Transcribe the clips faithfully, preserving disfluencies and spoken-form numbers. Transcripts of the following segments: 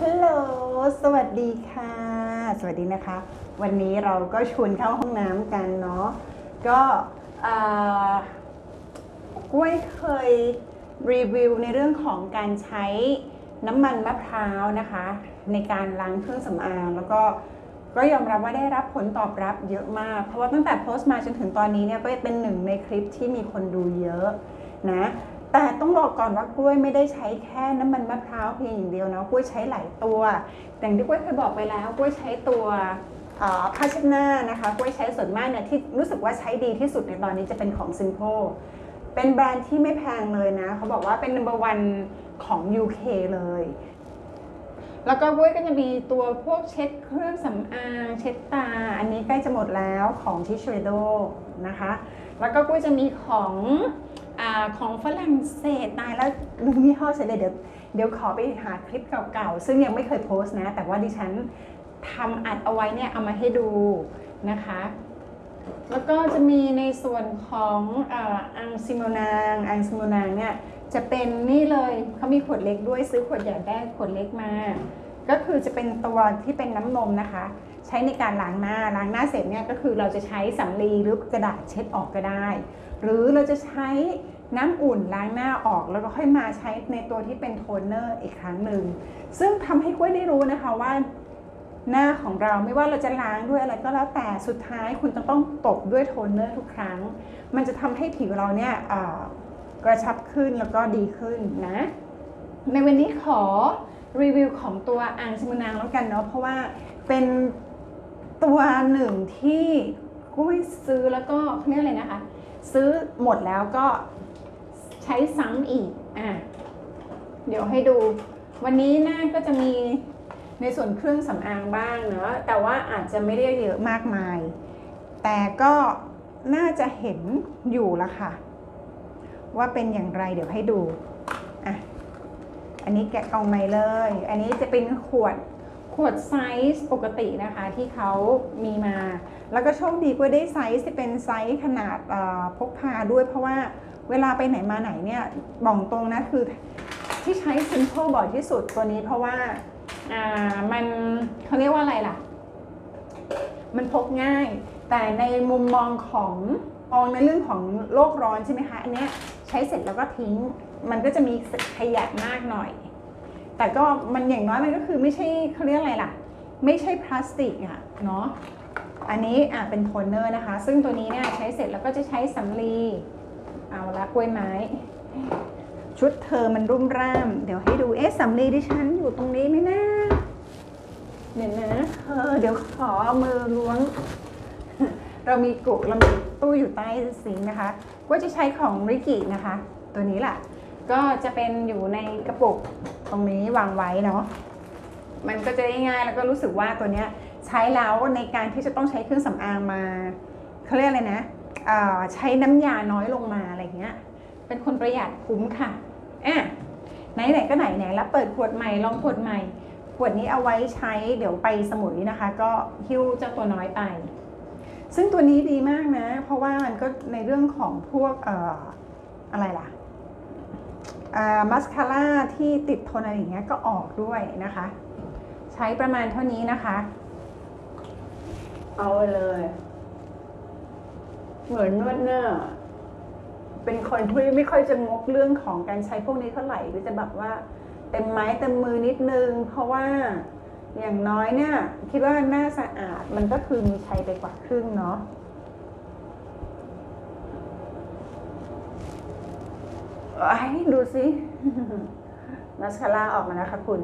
ฮัลโหลสวัสดีค่ะสวัสดีนะคะวันนี้เราก็ชวนเข้าห้องน้ำกันเนาะก็กล้วยเคยรีวิวในเรื่องของการใช้น้ำมันมะพร้าวนะคะในการล้างเครื่องสำอางแล้วก็ก็ยอมรับว่าได้รับผลตอบรับเยอะมากเพราะว่าตั้งแต่โพสต์มาจนถึงตอนนี้เนี่ยก็เป็นหนึ่งในคลิปที่มีคนดูเยอะนะแต่ต้องบอกก่อนว่ากล้วยไม่ได้ใช้แค่น้ำมันมะพร้าวเพียงอย่างเดียวนะกล้วยใช้หลายตัวอย่างที่กล้วยเคยบอกไปแล้วกล้วยใช้ตัวผ้าเช็ดหน้านะคะกล้วยใช้ส่วนมากเนี่ยที่รู้สึกว่าใช้ดีที่สุดในตอนนี้จะเป็นของ Simple เป็นแบรนด์ที่ไม่แพงเลยนะเขาบอกว่าเป็น นัมเบอร์ วัน ของ ยู เค เลยแล้วก็กล้วยก็จะมีตัวพวกเช็ดเครื่องสำอางเช็ดตาอันนี้ใกล้จะหมดแล้วของทิชเชโดนะคะแล้วก็กล้วยจะมีของอ่าของฝรั่งเศสตายแล้วลืมยี่ห้อเสร็จเลยเดี๋ยวเดี๋ยวขอไปหาคลิปเก่าๆซึ่งยังไม่เคยโพสต์นะแต่ว่าดิฉันทำอัดเอาไว้เนี่ยเอามาให้ดูนะคะแล้วก็จะมีในส่วนของอังซิโมนางอังซิโมนางเนี่ยจะเป็นนี่เลยเขามีขวดเล็กด้วยซื้อขวดใหญ่ได้ขวดเล็กมาก็คือจะเป็นตัวที่เป็นน้ำนมนะคะใช้ในการล้างหน้าล้างหน้าเสร็จเนี่ยก็คือเราจะใช้สำลีหรือกระดาษเช็ดออกก็ได้หรือเราจะใช้น้ำอุ่นล้างหน้าออกแล้วก็ค่อยมาใช้ในตัวที่เป็นโทนเนอร์อีกครั้งหนึ่งซึ่งทำให้กล้วยได้รู้นะคะว่าหน้าของเราไม่ว่าเราจะล้างด้วยอะไรก็แล้วแต่สุดท้ายคุณจะต้องตบด้วยโทนเนอร์ทุกครั้งมันจะทำให้ผิวเราเนี่ยกระชับขึ้นแล้วก็ดีขึ้นนะในวันนี้ขอรีวิวของตัวอังซิโมนางแล้วกันเนาะเพราะว่าเป็นตัวหนึ่งที่กุ้ยซื้อแล้วก็เขาเรียกอะไรนะคะซื้อหมดแล้วก็ใช้ซ้ำอีกอ่ะเดี๋ยวให้ดูวันนี้หน้าก็จะมีในส่วนเครื่องสำอางบ้างเนาะแต่ว่าอาจจะไม่ได้เยอะมากมายแต่ก็น่าจะเห็นอยู่ละค่ะว่าเป็นอย่างไรเดี๋ยวให้ดูอ่ะอันนี้แกะกล่องใหม่เลยอันนี้จะเป็นขวดขวดไซส์ปกตินะคะที่เขามีมาแล้วก็โชคดีก็ได้ไซส์ที่เป็นไซส์ขนาดพกพาด้วยเพราะว่าเวลาไปไหนมาไหนเนี่ยบอกตรงนะคือที่ใช้ Simple บ่อยที่สุดตัวนี้เพราะว่าอ่ามันเขาเรียกว่าอะไรล่ะมันพกง่ายแต่ในมุมมองของมองในเรื่องของโลกร้อนใช่ไหมคะอันนี้ใช้เสร็จแล้วก็ทิ้งมันก็จะมีขยะมากหน่อยแต่ก็มันอย่างน้อยมันก็คือไม่ใช่เขาเรียกอะไรล่ะไม่ใช่พลาสติกอ่ะเนาะอันนี้อ่ะเป็นโทนเนอร์นะคะซึ่งตัวนี้เนี่ยใช้เสร็จแล้วก็จะใช้สำลีเอาละกล้วยไม้ชุดเธอมันรุ่มร่ามเดี๋ยวให้ดูเอ๊ะสำลีดิฉันอยู่ตรงนี้ไหมนะเดี๋ยวนะเออเดี๋ยวขอเอามือล้วงเรามีกุเรามีตู้อยู่ใต้ซิงค์นะคะก็จะใช้ของริกินะคะตัวนี้แหละก็จะเป็นอยู่ในกระปุกตรงนี้วางไว้เนาะมันก็จะได้ง่ายแล้วก็รู้สึกว่าตัวเนี้ยใช้แล้วในการที่จะต้องใช้เครื่องสำอางมาเขาเรียกอะไรนะใช้น้ำยาน้อยลงมาอะไรเงี้ยเป็นคนประหยัดคุ้มค่ะอ่ะไหนไหนก็ไหนไหนแล้วเปิดขวดใหม่ลองขวดใหม่ขวดนี้เอาไว้ใช้เดี๋ยวไปสมุยนะคะก็หิ้วเจ้าตัวน้อยไปซึ่งตัวนี้ดีมากนะเพราะว่ามันก็ในเรื่องของพวกเอ่ออะไรล่ะมัสคาร่าที่ติดทนอะไรอย่างเงี้ยก็ออกด้วยนะคะใช้ประมาณเท่านี้นะคะเอาเลยเหมือนนวดหน้าเป็นคนที่ไม่ค่อยจะงกเรื่องของการใช้พวกนี้เท่าไหร่ก็จะแบบว่าเต็มไม้เต็มมือนิดนึงเพราะว่าอย่างน้อยเนี่ยคิดว่าหน้าสะอาดมันก็คือมีใช้ไปกว่าครึ่งเนาะให้ดูสิมัสคาร่าออกมานะคะคุณ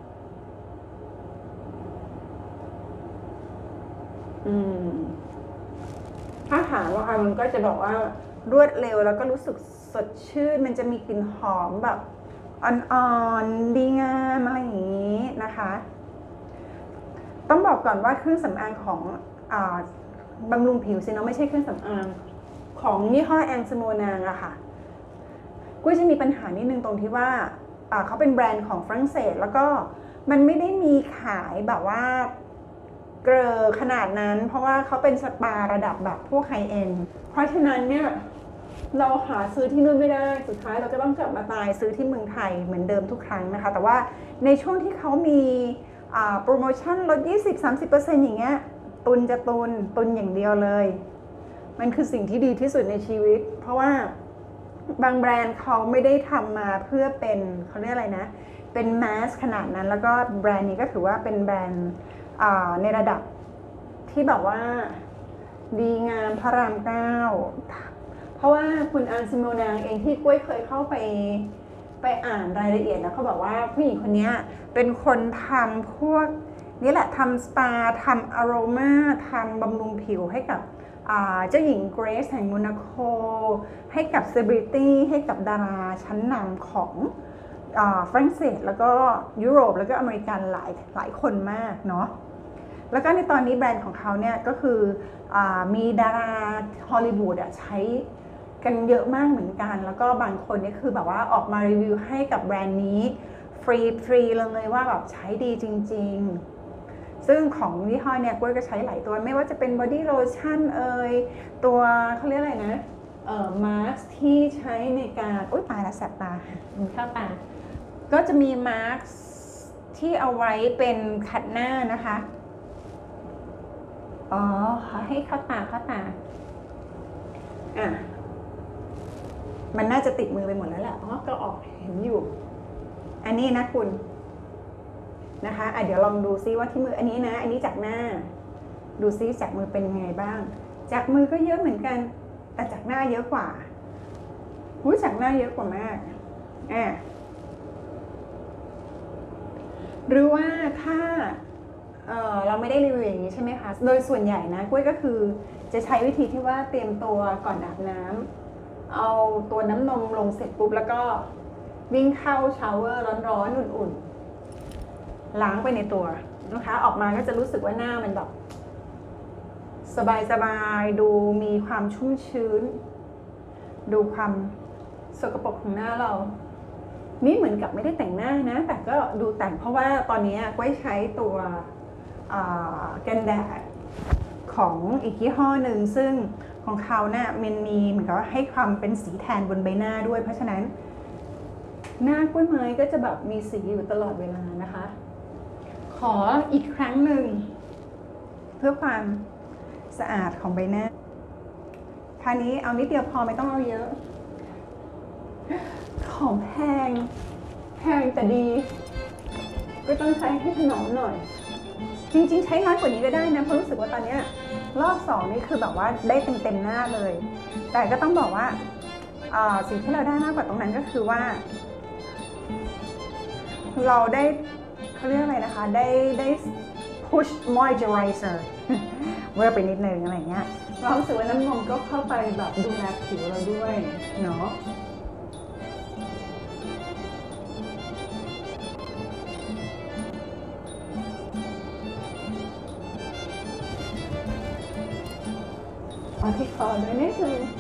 อืมถ้าถามว่ามันก็จะบอกว่ารวดเร็วแล้วก็รู้สึกสดชื่นมันจะมีกลิ่นหอมแบบอ่อนๆดีงามอะไรอย่างนี้นะคะต้องบอกก่อนว่าเครื่องสำอางของอ่าบำรุงผิวสิเนาะไม่ใช่เครื่องสำอางของยี่ห้อแองสโมนางอะค่ะกุ้ยจะมีปัญหานิดนึงตรงที่ว่าเขาเป็นแบรนด์ของฝรั่งเศสแล้วก็มันไม่ได้มีขายแบบว่าเกลอขนาดนั้นเพราะว่าเขาเป็นสปาระดับแบบพวกไฮเอ็นด์เพราะฉะนั้นเนี่ยเราหาซื้อที่นู่นไม่ได้สุดท้ายเราก็ต้องกลับมาตายซื้อที่เมืองไทยเหมือนเดิมทุกครั้งนะคะแต่ว่าในช่วงที่เขามีโปรโมชั่นลด ยี่สิบถึงสามสิบเปอร์เซ็นต์ อย่างเงี้ยตุนจะตุนตุนอย่างเดียวเลยมันคือสิ่งที่ดีที่สุดในชีวิตเพราะว่าบางแบรนด์เขาไม่ได้ทำมาเพื่อเป็นเขาเรียกอะไรนะเป็นแมสขนาดนั้นแล้วก็แบรนด์นี้ก็ถือว่าเป็นแบรนด์ในระดับที่แบบว่าดีงามพระรามเก้าเพราะว่าคุณอันซิโมนางเองที่กุ้ยเคยเข้าไปไปอ่านรายละเอียดนะเขาบอกว่าผู้หญิงคนนี้เป็นคนทำพวกนี่แหละทำสปาทำอโรมาทำบำรุงผิวให้กับเจ้าหญิงเกรซแห่งโมนาโกให้กับเซเลบริตี้ให้กับดาราชั้นนำของฝรั่งเศสแล้วก็ยุโรปแล้วก็อเมริกันหลายหลายคนมากเนาะแล้วก็ในตอนนี้แบรนด์ของเขาเนี่ยก็คืออมีดาราฮอลลีวูดใช้กันเยอะมากเหมือนกันแล้วก็บางคนเนี่ยคือแบบว่าออกมารีวิวให้กับแบรนด์นี้ฟรีฟรีเลยว่าแบบใช้ดีจริงๆซึ่งของยี่ห้อเนี่ยกุ้ยก็ใช้หลายตัวไม่ว่าจะเป็นบอดี้โลชั่นเอ่ยตัวเขาเรียกอะไรนะเอ่อมาสก์ที่ใช้ในการโอ๊ยตายละแสบตาเข้าตาก็จะมีมาสก์ที่เอาไว้เป็นขัดหน้านะคะอ๋อให้เข้าตาเข้าตาอ่ะมันน่าจะติดมือไปหมดแล้วแหละอ๋อก็ออกเห็นอยู่อันนี้นะคุณนะคะอ่ะเดี๋ยวลองดูซิว่าที่มืออันนี้นะอันนี้จากหน้าดูซิจากมือเป็นยังไงบ้างจากมือก็เยอะเหมือนกันแต่จากหน้าเยอะกว่าหูจากหน้าเยอะกว่ามากอ่ะหรือว่าถ้าเออเราไม่ได้รีวิวอย่างนี้ใช่ไหมคะโดยส่วนใหญ่นะกุ้ยก็คือจะใช้วิธีที่ว่าเตรียมตัวก่อนอาบน้ำเอาตัวน้ำนมลงเสร็จปุ๊บแล้วก็วิ่งเข้าชาวเวอร์ร้อนๆอุ่นๆล้างไปในตัวนะคะออกมาก็จะรู้สึกว่าหน้ามันแบบสบายๆดูมีความชุ่มชื้นดูความสกปรกของหน้าเรานี่เหมือนกับไม่ได้แต่งหน้านะแต่ก็ดูแต่งเพราะว่าตอนนี้กุ้ยใช้ตัวกันแดดของอีกยี่ห้อหนึ่งซึ่งของเขาเนี่ยมันมีเหมือนกับว่าให้ความเป็นสีแทนบนใบหน้าด้วยเพราะฉะนั้นหน้ากล้วยไม้ก็จะแบบมีสีอยู่ตลอดเวลานะคะขออีกครั้งหนึ่งเพื่อความสะอาดของใบหน้าคราวนี้เอานิดเดียวพอไม่ต้องเอาเยอะของแพงแพงแต่ดีก็ต้องใช้ให้ถนอมหน่อยจริงๆใช้น้อยกว่านี้ก็ได้นะเพราะรู้สึกว่าตอนนี้รอบสองนี่คือแบบว่าได้เต็มเต็มหน้าเลยแต่ก็ต้องบอกว่าสิ่งที่เราได้มากกว่าตรงนั้นก็คือว่าเราได้เขาเรียกอะไรนะคะได้ได้ push moisturizer เวอร์ไปนิดนึงอะไรเงี้ยเรารู้สึกว่าน้ำนมก็เข้าไปแบบดูแลผิวเราด้วยเนาะเอาที่คอด้วยนิดนึง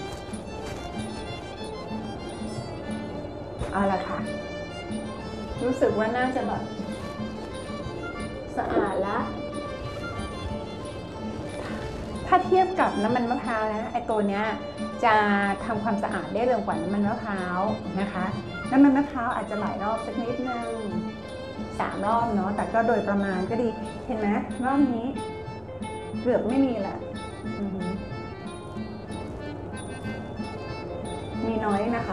เอาละค่ะรู้สึกว่าน่าจะแบบสะอาดละถ้าเทียบกับน้ำมันมะพร้าวนะไอตัวเนี้ยจะทำความสะอาดได้เร็วกว่าน้ำมันมะพร้าวนะคะน้ำมันมะพร้าวอาจจะหลายรอบสักนิดนึงสามรอบเนาะแต่ก็โดยประมาณก็ดีเห็นไหมรอบนี้เกือบไม่มีแหละมีน้อยนะคะ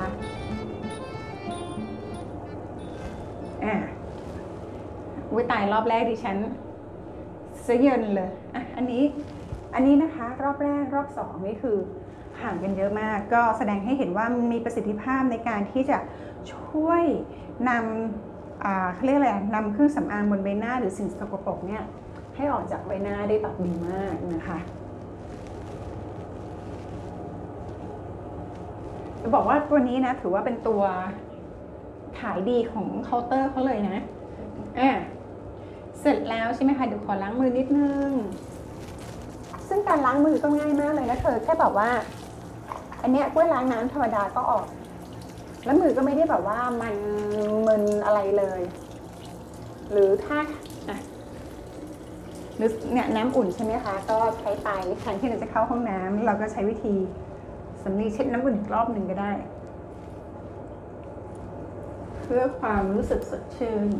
อ่ะวิตายรอบแรกดิฉันเสียเยินเลยอ่ะอันนี้อันนี้นะคะรอบแรกรอบสองนี่คือห่างกันเยอะมากก็แสดงให้เห็นว่ามีประสิทธิภาพในการที่จะช่วยนำอ่าเขาเรียกอะไรนำเครื่องสำอางบนใบหน้าหรือสิ่งสกปรกเนี่ยให้ออกจากใบหน้าได้แบบดีมากนะคะจะบอกว่าตัวนี้นะถือว่าเป็นตัวขายดีของเคาน์เตอร์เขาเลยนะอ่ะเสร็จแล้วใช่ไหมคะเดี๋ยวขอล้างมือนิดนึงซึ่งการล้างมือก็ง่ายมากเลยนะเธอแค่แบบว่าอันเนี้ยกุ้ยล้างน้ำธรรมดาก็ออกแล้วมือก็ไม่ได้แบบว่ามันมึนอะไรเลยหรือถ้าอ่ะหรือเนี่ยน้ำอุ่นใช่ไหมคะก็ใช้ไปแทนที่เราจะเข้าห้องน้ำเราก็ใช้วิธีสสำลีเช็ดน้ำอุ่นอีกรอบหนึ่งก็ได้เพื่อความรู้สึกสดชื่น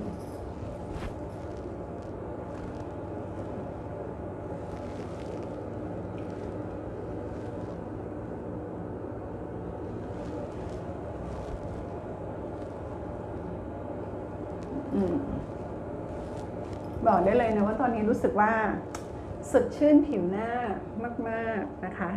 บอกได้เลยนะว่าตอนนี้รู้สึกว่าสดชื่นผิวหน้ามากๆนะคะ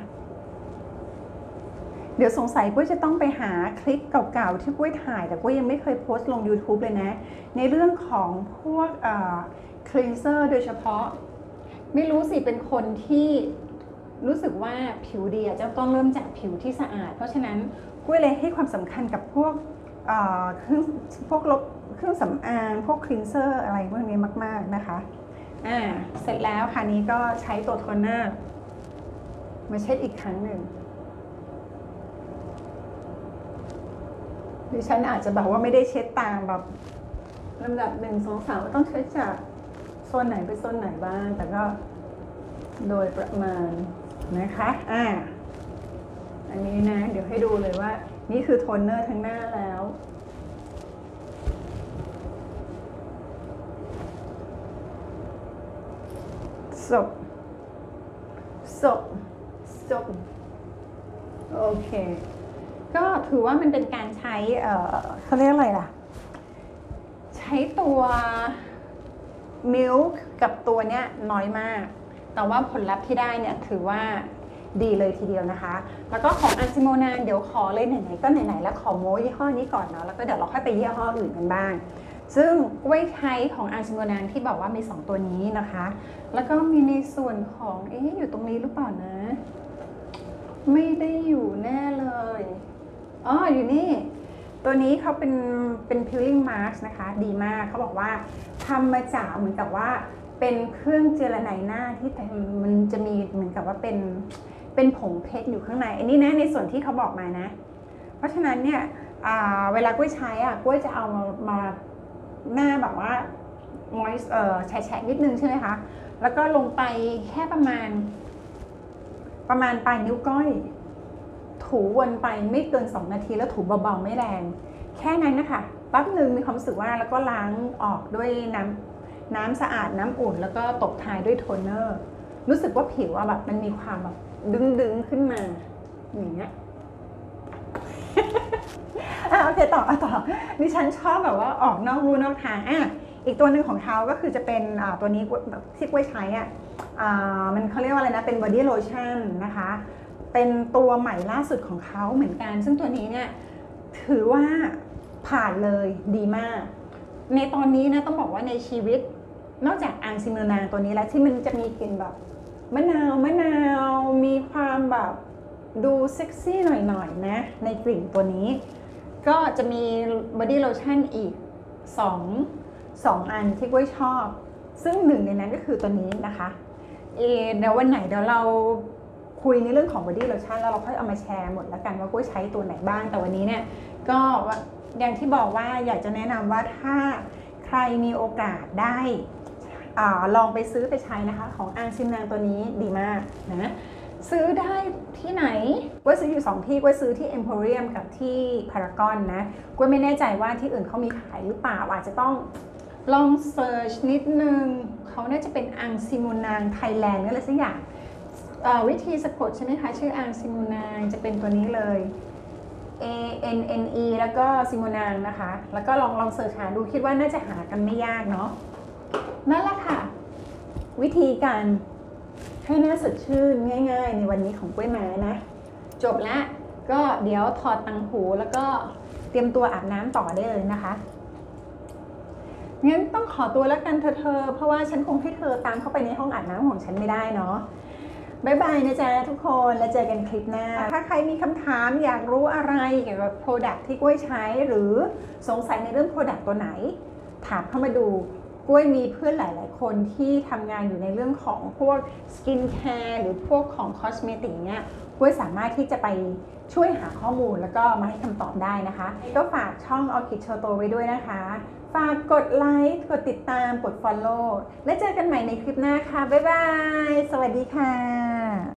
เดี๋ยวสงสัยกุ้ยจะต้องไปหาคลิปเก่าๆที่กุ้ยถ่ายแต่กุ้ยยังไม่เคยโพสต์ลง ยูทูบ เลยนะในเรื่องของพวกคลีนเซอร์โดยเฉพาะไม่รู้สิเป็นคนที่รู้สึกว่าผิวดีจะต้องเริ่มจากผิวที่สะอาดเพราะฉะนั้นกุ้ยเลยให้ความสำคัญกับพวกเครื่องพวกลบเครื่องสำอางพวกคลีนเซอร์อะไรพวกนี้มากๆนะคะอ่าเสร็จแล้วค่ะนี้ก็ใช้ตัวโทนเนอร์มาเช็ดอีกครั้งหนึ่งดิฉันอาจจะบอกว่าไม่ได้เช็ดตามแบบลำดับหนึ่งสองสามว่าต้องเช็ดจากโซนไหนไปโซนไหนบ้างแต่ก็โดยประมาณนะคะอ่าอันนี้นะเดี๋ยวให้ดูเลยว่านี่คือโทนเนอร์ทั้งหน้าแล้วจบจบจบโอเคก็ถือว่ามันเป็นการใช้เอ่อเขาเรียกอะไรล่ะใช้ตัวมิลค์กับตัวเนี้ยน้อยมากแต่ว่าผลลัพธ์ที่ได้เนี่ยถือว่าดีเลยทีเดียวนะคะแล้วก็ของอันซิโมนานเดี๋ยวขอเลยไหนๆก็ไหนๆแล้วขอโม้ยี่ห้อนี้ก่อนเนาะแล้วก็เดี๋ยวเราค่อยไปยี่ห้ออื่นกันบ้างซึ่งไว้ใช้ของอันซิโมนานที่บอกว่ามีสองตัวนี้นะคะแล้วก็มีในส่วนของเอ๊ะอยู่ตรงนี้หรือเปล่านะไม่ได้อยู่แน่เลยอ๋ออยู่นี่ตัวนี้เขาเป็นเป็น peeling mask นะคะดีมากเขาบอกว่าทำมาจากเหมือนกับว่าเป็นเครื่องเจลไนหน้าที่มันจะมีเหมือนกับว่าเป็นเป็นผงเพชรอยู่ข้างในอันนี้นะในส่วนที่เขาบอกมานะเพราะฉะนั้นเนี่ยเวลากุ้ยใช้อ่ะกุ้ยจะเอามามาหน้าแบบว่ามอยส์เอ่อแฉะๆนิดนึงใช่ไหมคะแล้วก็ลงไปแค่ประมาณประมาณปลายนิ้วก้อยถูวนไปไม่เกินสองนาทีแล้วถูเบาๆไม่แรงแค่นั้นนะคะแป๊บหนึ่งมีความรู้สึกว่าแล้วก็ล้างออกด้วยน้ำน้ำสะอาดน้ำอุ่นแล้วก็ตบท้ายด้วยโทนเนอร์รู้สึกว่าผิวอะแบบมันมีความแบบดึงๆขึ้นมาอย่างเงี้ยอ่ะโอเคต่อต่อดิฉันชอบแบบว่าออกนอกรูนอกทางอ่ะอีกตัวหนึ่งของเขาก็คือจะเป็นตัวนี้ที่กุ้ยใช้อ่ะมันเขาเรียกว่าอะไรนะเป็น body lotion นะคะเป็นตัวใหม่ล่าสุดของเขาเหมือนกันซึ่งตัวนี้เนี่ยถือว่าผ่านเลยดีมากในตอนนี้นะต้องบอกว่าในชีวิตนอกจากอังซิโมนานตัวนี้แล้วที่มันจะมีกลิ่นแบบมะนาวมะนาวมีความแบบดูเซ็กซี่หน่อยๆนะในกลิ่นตัวนี้ก็จะมี body lotion อีกสอง สองอันที่กุ้ยชอบซึ่งหนึ่งในนั้นก็คือตัวนี้นะคะเอเดี๋ยววันไหนเดี๋ยวเราคุยในเรื่องของ body lotion แล้วเราค่อยเอามาแชร์หมดแล้วกันว่ากุ้ยใช้ตัวไหนบ้างแต่วันนี้เนี่ยก็อย่างที่บอกว่าอยากจะแนะนำว่าถ้าใครมีโอกาสได้อ่าลองไปซื้อไปใช้นะคะของอังซิโมนานตัวนี้ดีมากนะซื้อได้ที่ไหนกุ้ยซื้ออยู่สองที่กุ้ยซื้อที่ Emporium กับที่ Paragon นะกุ้ยไม่แน่ใจว่าที่อื่นเขามีขายหรือเปล่าอาจจะต้องลองเซิร์ชนิดนึงเขาน่าจะเป็นอังซิโมนานไทยแลนด์อะไรสักอย่างวิธีสะกดใช่ไหมคะชื่ออังซิโมนานจะเป็นตัวนี้เลย A N N E แล้วก็ซิโมนานนะคะแล้วก็ลองลองเสิร์ชหาดูคิดว่าน่าจะหากันไม่ยากเนาะนั่นแหละค่ะวิธีการให้หน้าสดชื่นง่ายๆในวันนี้ของกุ้ยมานะจบละก็เดี๋ยวถอดตังหูแล้วก็เตรียมตัวอาบน้ำต่อได้เลยนะคะงั้นต้องขอตัวแล้วกันเธอเธอเพราะว่าฉันคงให้เธอตามเข้าไปในห้องอาบน้ำของฉันไม่ได้เนาะบ๊ายบายนะจ๊ะทุกคนแล้วเจอกันคลิปหน้าถ้าใครมีคำถามอยากรู้อะไรเกี่ยวกับ Product ที่กุ้ยใช้หรือสงสัยในเรื่อง Product ตัวไหนถามเข้ามาดูกุ้ยมีเพื่อนหลายๆคนที่ทำงานอยู่ในเรื่องของพวกสกินแคร์หรือพวกของคอสเมติกเนี่ยกุ้ยสามารถที่จะไปช่วยหาข้อมูลแล้วก็มาให้คำตอบได้นะคะก็ฝากช่อง Orchid Shoto ไว้ด้วยนะคะฝากกดไลค์กดติดตามกด Follow และเจอกันใหม่ในคลิปหน้าค่ะบ๊ายบายสวัสดีค่ะ